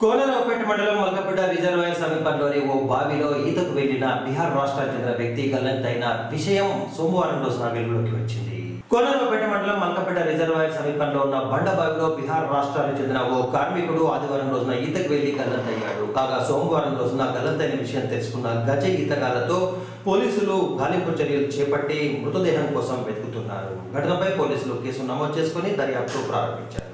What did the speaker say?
కోనరావుపేట మండలం మల్కపేట రిజర్వాయర్ సమీపంలోని ఓ బావిలో ఈతకు వెళ్లిన బీహార్ రాష్ట్రానికి చెందిన వ్యక్తి గల్లంతైన విషయం సోమవారం రోజున వెలుగులోకి వచ్చింది. కోనరావుపేట మండలం మల్కపేట రిజర్వాయర్ సమీపంలో ఉన్న బండబావిలో బీహార్ రాష్ట్రానికి చెందిన ఓ కార్మికుడు ఆదివారం రోజున ఈతకు వెళ్లి గల్లంతయ్యాడు. కాగా సోమవారం రోజున గల్లంతైన విషయం తెలుసుకున్న గజ ఈతగాళ్లతో పోలీసులు గాలింపు చర్యలు చేపట్టి మృతదేహం కోసం వెతుకుతున్నారు. ఘటనపై పోలీసులు కేసు నమోదు చేసుకుని దర్యాప్తు ప్రారంభించారు.